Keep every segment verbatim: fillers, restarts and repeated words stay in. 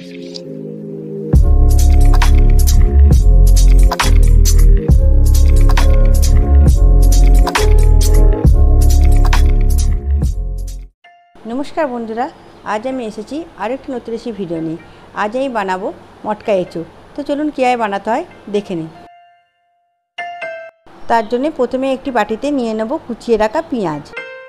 नमस्कार बंधुरा, आज आमी एसेছি आरेकटी नतुन रेसिपि भिडियो निয়ে। आज आमी बानाबो मटका एचो। तो चलुन किभाबे बानाते हय देखे निই। तार जन्य प्रथमे एकटी बाटीते निये नेब कुचिए राखा पेঁয়াজ।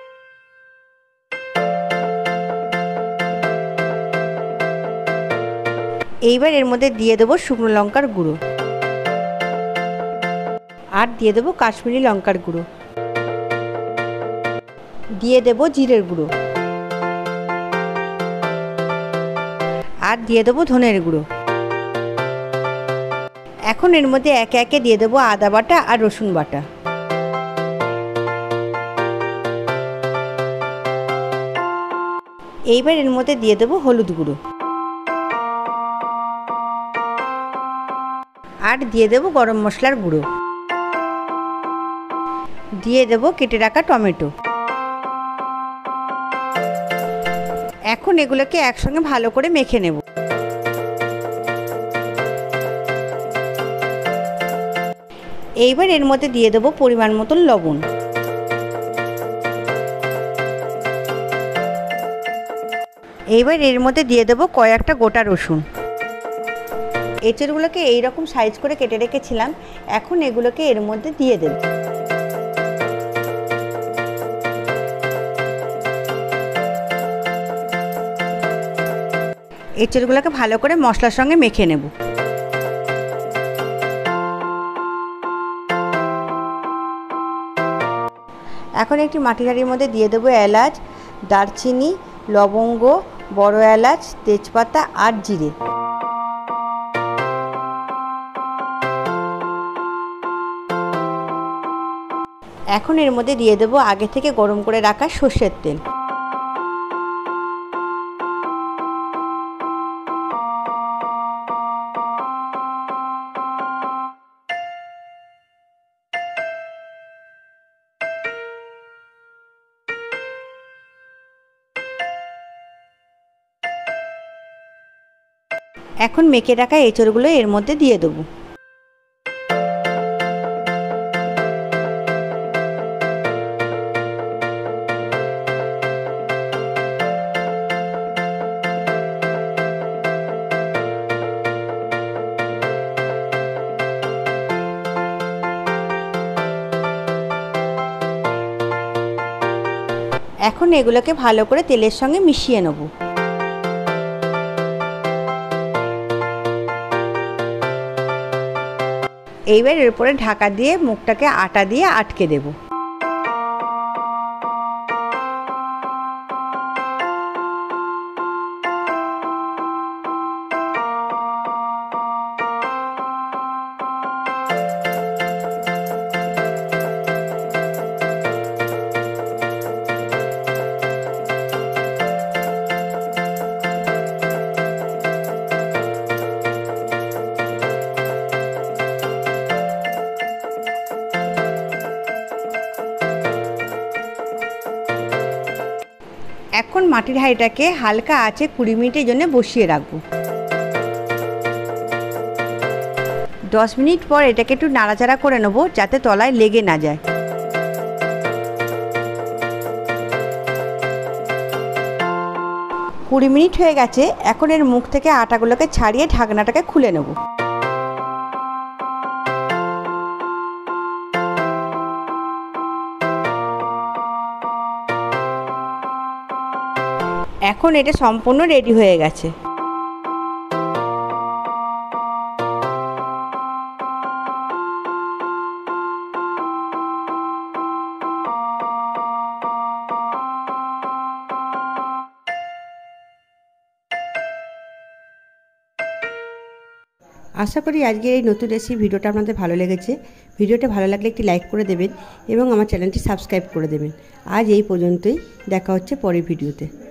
এইবার এর মধ্যে দিয়ে দেব শুকনো লঙ্কার গুঁড়ো আর দিয়ে দেব কাশ্মীরি লঙ্কার গুঁড়ো, দিয়ে দেব জিরের গুঁড়ো আর দিয়ে দেব ধনের গুঁড়ো। এখন এর মধ্যে একে একে দিয়ে দেব আদা বাটা আর রসুন বাটা। এইবার এর মধ্যে দিয়ে দেব হলুদ গুঁড়ো আর দিয়ে দেব গরম মশলার গুঁড়ো, দিয়ে দেব কেটে রাখা টমেটো। এখন এগুলোকে একসঙ্গে ভালো করে মেখে নেব। এইবার এর মধ্যে দিয়ে দেব পরিমাণ মতন লবণ। এইবার এর মধ্যে দিয়ে দেব কয়েকটা গোটা রসুন। এঁচড়গুলোকে এইরকম সাইজ করে কেটে রেখেছিলাম, এখন এগুলোকে এর মধ্যে দিয়ে দেব। এঁচড়গুলোকে ভালো করে মশলার সঙ্গে মেখে নেব। এখন একটি মাটির হাঁড়ির মধ্যে দিয়ে দেব এলাচ, দারচিনি, লবঙ্গ, বড় এলাচ, তেজপাতা আর জিরে। এখন এর মধ্যে দিয়ে দেব আগে থেকে গরম করে রাখা সর্ষের তেল। এখন মেখে রাখা এঁচড়গুলো এর মধ্যে দিয়ে দেব। এখন এগুলোকে ভালো করে তেলের সঙ্গে মিশিয়ে নেব। এইবার এর উপরে ঢাকা দিয়ে মুখটাকে আটা দিয়ে আটকে দেব। এখন মাটির হাঁড়িটাকে হালকা আঁচে কুড়ি মিনিটের জন্য বসিয়ে রাখবো। দশ মিনিট পর এটাকে একটু নাড়াচাড়া করে নেব যাতে তলায় লেগে না যায়। কুড়ি মিনিট হয়ে গেছে, এখন এর মুখ থেকে আটাগুলোকে ছাড়িয়ে ঢাকনাটাকে খুলে নেব। এখন এটা সম্পূর্ণ রেডি হয়ে গেছে। आशा करी आज के नतून रेसिपि भिडियोटा आपनादेर भालो लेगेछे। भिडियोटा भालो लागले एकटी लाइक करे देबेन एबं आमार चैनलटी सबस्क्राइब करे देबेन। आज एई पर्यन्तई, देखा होच्छे परेर भिडियोते।